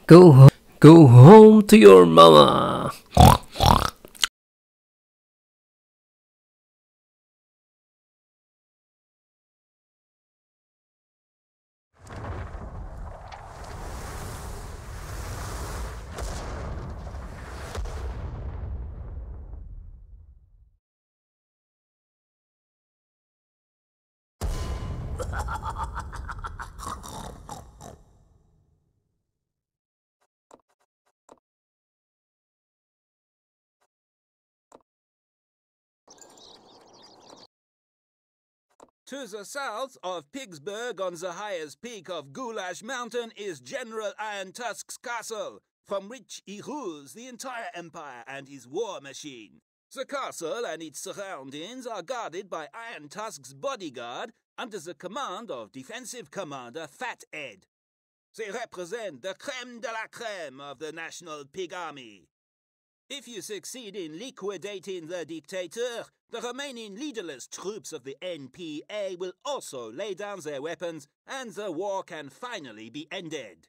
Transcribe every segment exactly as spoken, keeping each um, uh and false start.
Go home. Go home to your mama. To the south of Pigsburg, on the highest peak of Goulash Mountain, is General Iron Tusk's castle, from which he rules the entire empire and his war machine. The castle and its surroundings are guarded by Iron Tusk's bodyguard under the command of Defensive Commander Fat Ed. They represent the creme de la creme of the National Pig Army. If you succeed in liquidating the dictator, the remaining leaderless troops of the N P A will also lay down their weapons, and the war can finally be ended.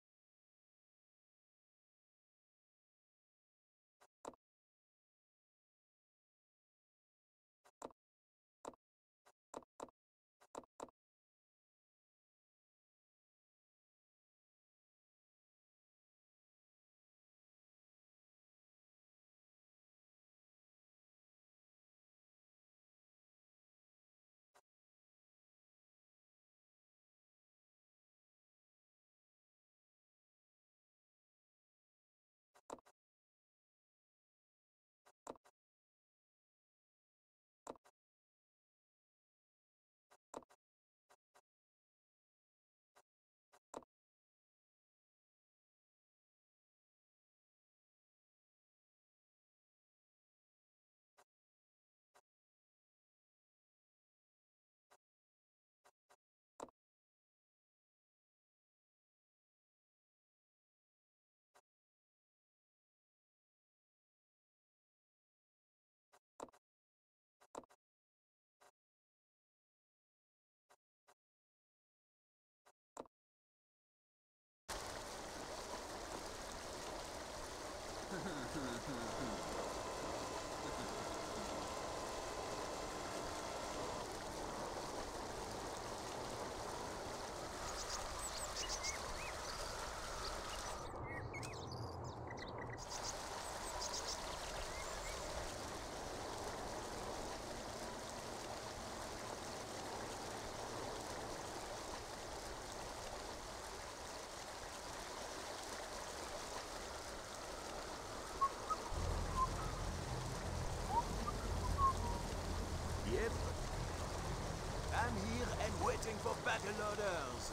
Yep. I'm here and waiting for battle orders.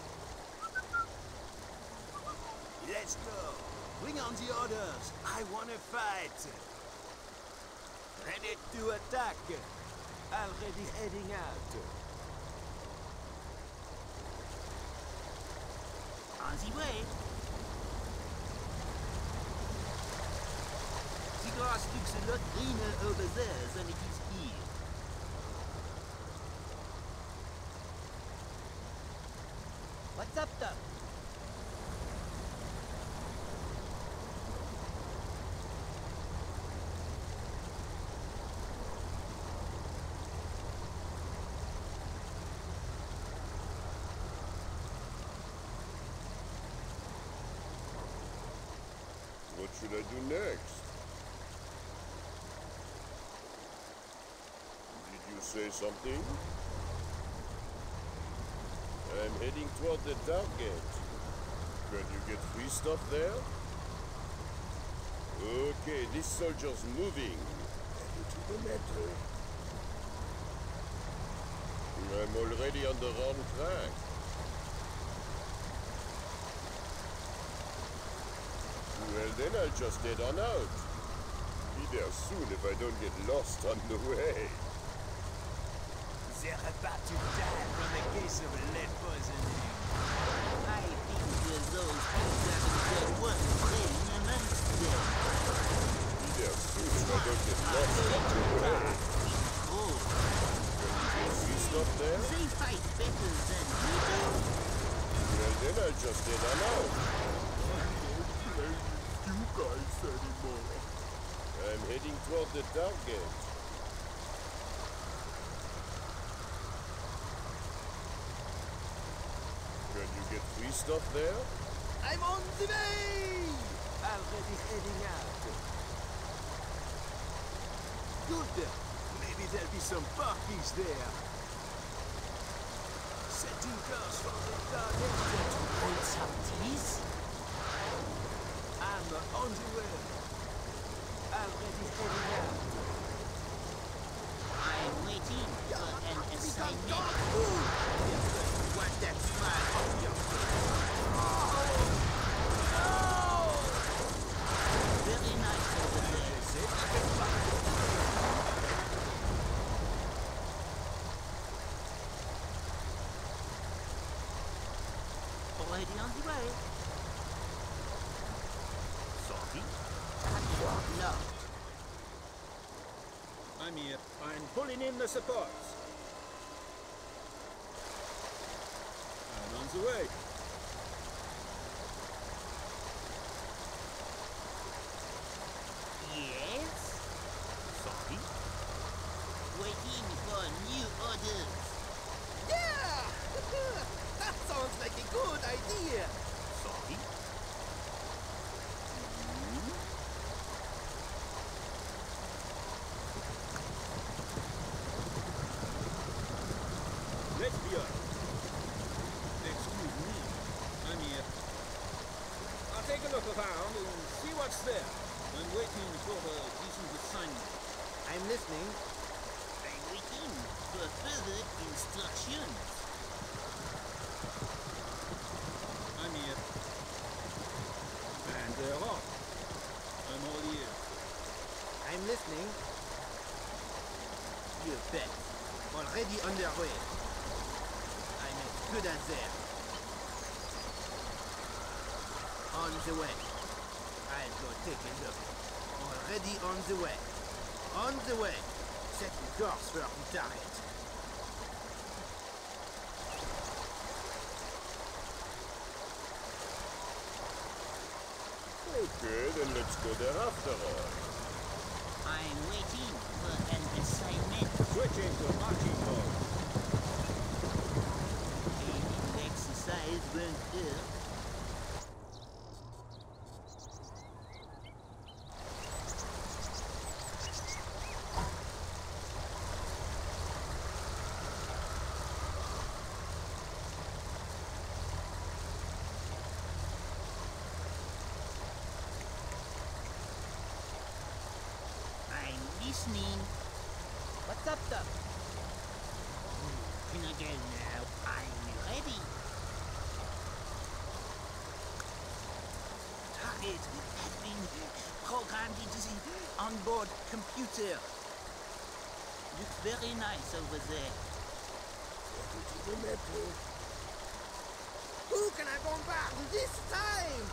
Let's go. Bring on the orders. I want to fight. Ready to attack. Already heading out. On the way. The grass looks a lot greener over there than it is here. What's up, Doc? What should I do next? Did you say something? I'm heading toward the target. Can you get free stuff there? Okay, this soldier's moving. Headed to the metro. I'm already on the wrong track. Well, then I'll just head on out. Be there soon if I don't get lost on the way. They're about to die from a case of lead poisoning. I think that those things haven't got one brain amongst them. Be there soon if I don't get lost on the way. Oh, Can you see stuff there? they fight better than we do. Well, then I'll just head on out. you guys anymore. I'm heading toward the target. Can you get free stuff there? I'm on the way! Already heading out. Good. Maybe there'll be some parties there. Setting course for the target. Want some teas? I'm on the way. Already heading out. I'm waiting for an assignment. Want that smile on your face? Very nice over there. Already on the way. Sorry? No. I'm here. I'm pulling in the supports. I'm on the way. Yes? Sorry? Waiting for new orders. Yeah! That sounds like a good idea. Sorry? Let's be honest. Excuse me. I'm here. I'll take a look around and see what's there. I'm waiting for a decent assignment. I'm listening. I'm waiting for further instructions. I'm here. And they're off. I'm all ears. I'm listening. You bet. Already underway. I'm as good as there. On the way. I'll go take a look. Already on the way. On the way. Setting course for the target. Okay, then let's go there after all. I'm waiting for an assignment. Switching to marching mode. Any exercise won't hurt. I'm listening. What's up, Doc? Can I go now? I'm ready. Target has been programmed into the onboard computer. Looks very nice over there. Who can I bombard this time?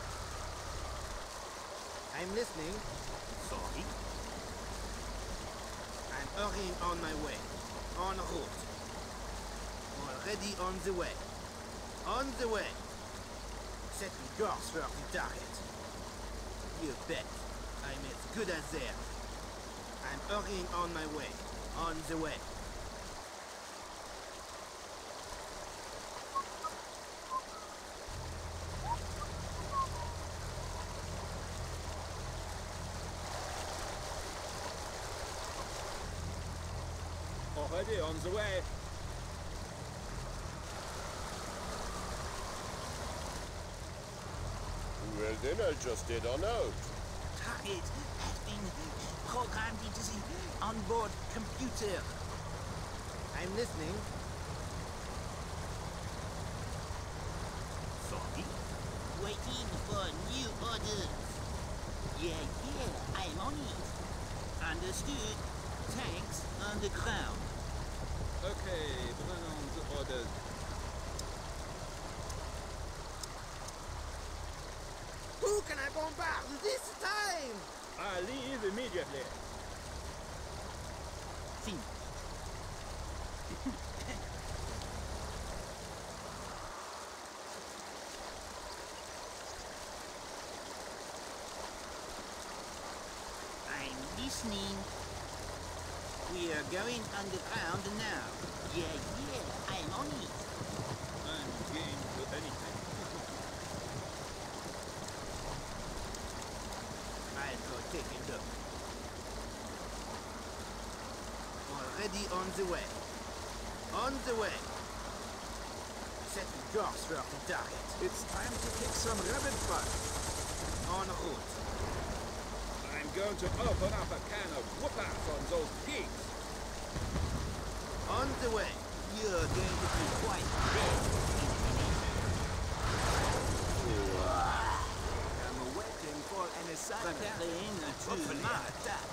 I'm listening. Sorry? I'm hurrying on my way. En route. Already on the way. On the way. Setting course for the target. You bet. I'm as good as there. I'm hurrying on my way. On the way. Already on the way. Well, then I'll just head on out. Target has been programmed into the onboard computer. I'm listening. Sorry? Waiting for new orders. Yeah, yeah, I'm on it. Understood. Tanks on the ground. Okay, bring on the orders. Who can I bombard this time? I leave immediately. Think. listening. We are going underground now. Yeah, yeah, I'm on it. I'm game for anything. I'll go take a look. Already on the way. On the way. Setting course for the target. It's time to kick some rabbit butt. En route. I'm going to open up a can of whoop-ass on those pigs. On the way. You're going to be quite dead. I'm waiting for an assignment. Preparing to attack.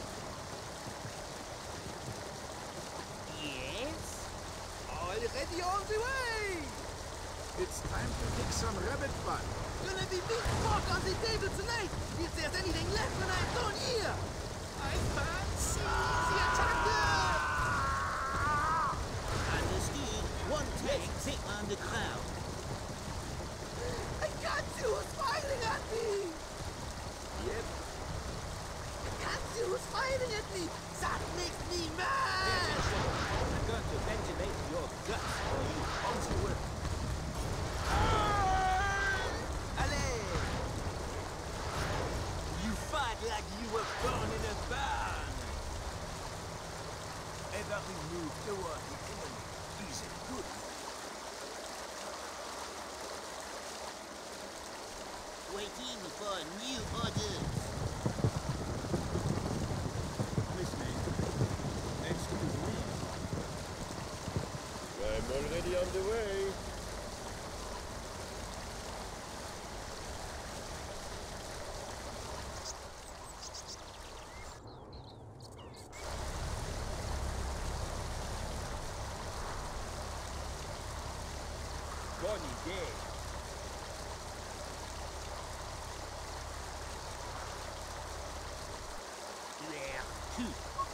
Yes? Already on the way. It's time to kick some rabbit butt. Gonna be big pork on the table tonight. If there's anything left when I'm done here. I fancy the attacker. Understood. One tank sit on the ground. I can't see who's firing at me. Yep. I can't see who's firing at me. That makes me mad. I'm going to ventilate your guts for you on the way. Allez. You fight like you were born in a barn. Every move toward the enemy is a good move. Waiting for new orders. Listening. Excuse me. I'm already on the way. Bonnie day. Where to?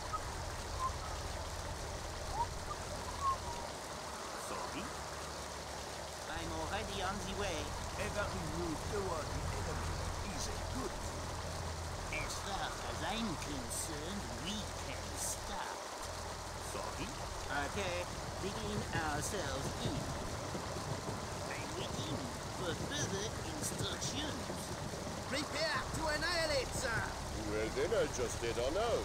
Sorry? I'm already on the way. Every move toward the enemy is a good move. As far as I'm concerned, we can start. Sorry? Okay, digging ourselves in. I'm waiting for further instructions. Prepare to annihilate, sir. Well, then I'll just head on out.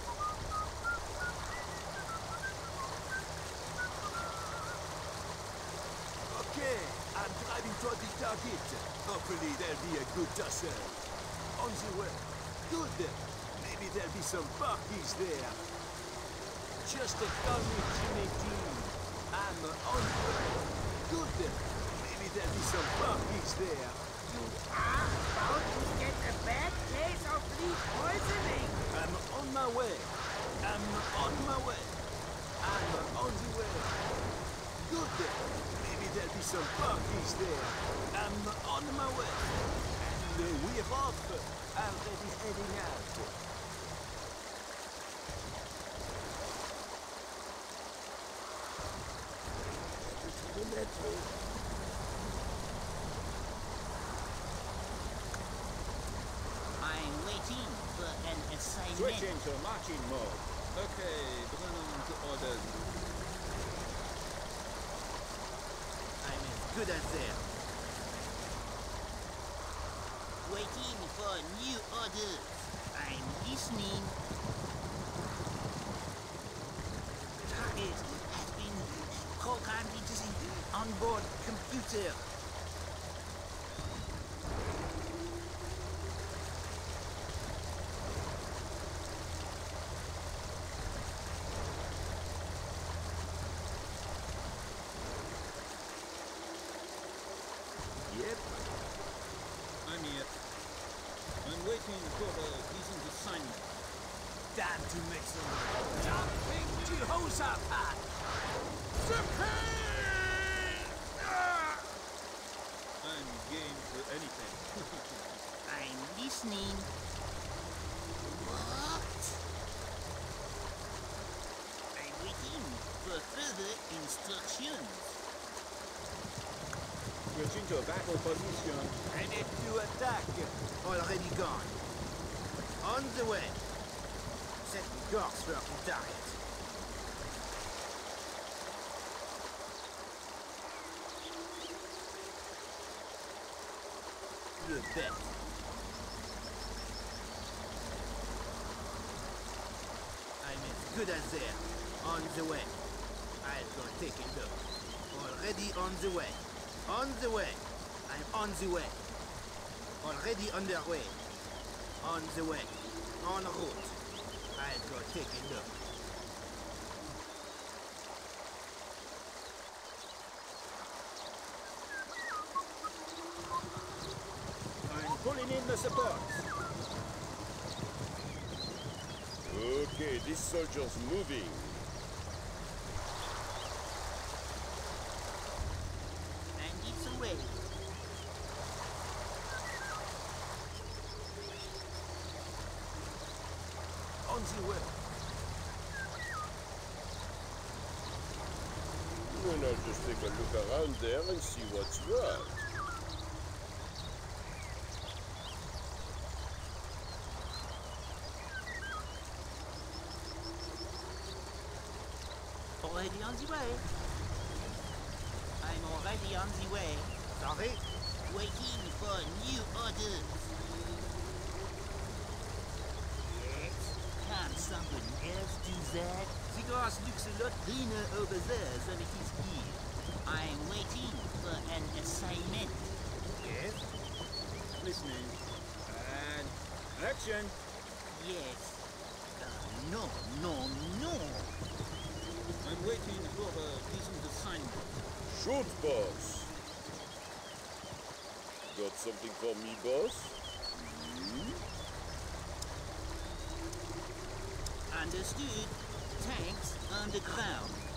Okay, I'm driving toward the target. Hopefully there'll be a good tussle. On the way. Good. Maybe there'll be some parties there. Just a call me Jimmy Dean. I'm on the way. Good. Maybe there'll be some parties there. You are about to get a bad case of lead poisoning. I'm on my way. I'm on my way. I'm on the way. Good. Maybe there'll be some parties there. I'm on my way. And uh, we're off. Already heading out. The metro. I'm waiting for an assignment. Switching to marching mode. Okay, bring on to orders. I'm as good as there. Waiting for new orders. I'm listening. Target has been programmed into the onboard computer. Yep. I'm here. I'm waiting for a decent assignment. Time to make some jumping Jehoshaphat. I'm game for anything. I'm listening. What? I'm waiting for further instructions. Switching to battle position. Ready to attack. Already gone. On the way. Set the course for the target. You bet. I'm as good as there. On the way. I'll go take a look. Already on the way. On the way. I'm on the way. Already underway. On the way. En route. I'll go take a look. I'm pulling in the supports. Okay, this soldier's moving. And it's away. On the way. And I'll just take a look around there and see what's what. Already on the way. I'm already on the way. Sorry? Waiting for new orders. Yes. Can somebody else do that? The grass looks a lot greener over there than it is here. I'm waiting for an assignment. Yes. Listening. And action. Yes. Uh, no, no, no. I'm waiting for a decent assignment. Shoot, boss. Got something for me, boss? Hmm? Understood. Tanks on the ground.